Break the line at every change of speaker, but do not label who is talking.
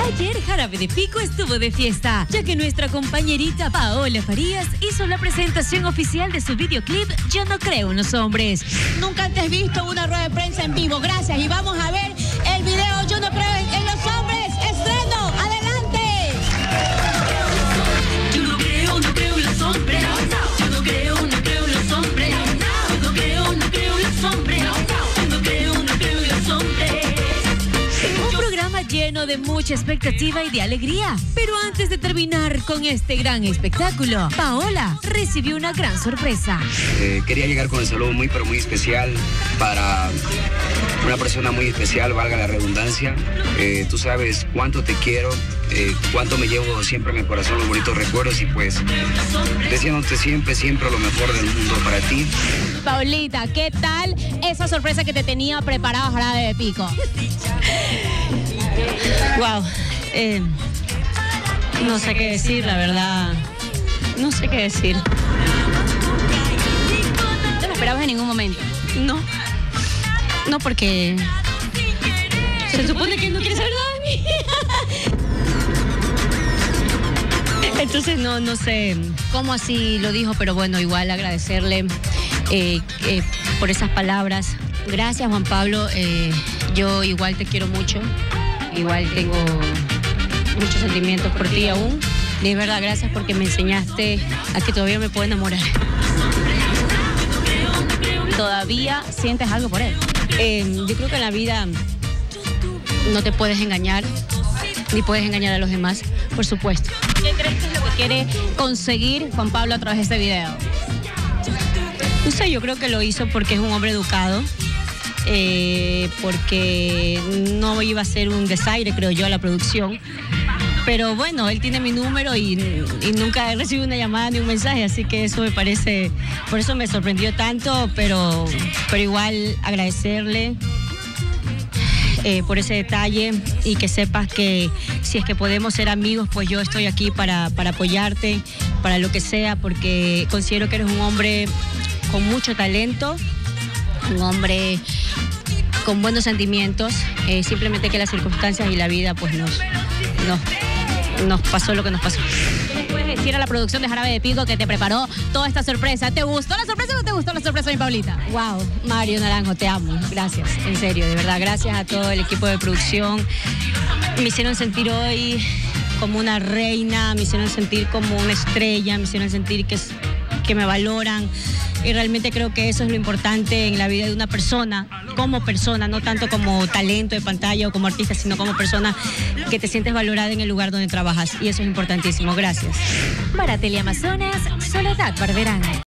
Ayer Jarabe de Pico estuvo de fiesta, ya que nuestra compañerita Paola Farías hizo la presentación oficial de su videoclip Yo no creo en los hombres.
Nunca antes visto una rueda de prensa en vivo. Gracias. Y vamos a ver el video Yo no creo en los hombres. Estreno. Adelante.
Yo no creo en los hombres. Yo no creo en los hombres. Yo no creo en los hombres. Yo no creo en los hombres. Un programa lleno de mucha expectativa y de alegría. Pero antes de terminar con este gran espectáculo, Paola recibió una gran sorpresa.
Quería llegar con el saludo muy, pero muy especial para una persona muy especial, valga la redundancia. Tú sabes cuánto te quiero, cuánto me llevo siempre en el corazón los bonitos recuerdos y pues deseándote siempre lo mejor del mundo para ti.
Paulita, ¿qué tal esa sorpresa que te tenía preparado Jarabe de Pico?
Wow, no sé qué decir, la verdad, no sé qué decir.
¿No lo esperabas en ningún momento?
No, porque se supone que no quiere saber nada de mí. Entonces no sé cómo así lo dijo, pero bueno, igual agradecerle por esas palabras. Gracias, Juan Pablo, yo igual te quiero mucho. Igual tengo muchos sentimientos por ti aún. De verdad, gracias porque me enseñaste a que todavía me puedo enamorar.
¿Todavía sientes algo por él?
Yo creo que en la vida no te puedes engañar, ni puedes engañar a los demás, por supuesto.
¿Qué crees que es lo que quiere conseguir Juan Pablo a través de este video?
No sé, yo creo que lo hizo porque es un hombre educado. Porque no iba a ser un desaire, creo yo, a la producción. Pero bueno, él tiene mi número y nunca he recibido una llamada ni un mensaje, así que eso me parece, por eso me sorprendió tanto, pero igual agradecerle por ese detalle y que sepas que si es que podemos ser amigos, pues yo estoy aquí para apoyarte, para lo que sea, porque considero que eres un hombre con mucho talento, un hombre con buenos sentimientos, simplemente que las circunstancias y la vida pues nos pasó lo que nos pasó.
¿Qué le puedes decir a la producción de Jarabe de Pico que te preparó toda esta sorpresa? ¿Te gustó la sorpresa o no te gustó la sorpresa, mi Paulita?
Wow, Mario Naranjo, te amo, gracias, en serio, de verdad, gracias a todo el equipo de producción. Me hicieron sentir hoy como una reina, me hicieron sentir como una estrella, me hicieron sentir que me valoran. Y realmente creo que eso es lo importante en la vida de una persona, como persona, no tanto como talento de pantalla o como artista, sino como persona que te sientes valorada en el lugar donde trabajas. Y eso es importantísimo. Gracias.
Para Teleamazonas, Soledad Barberán.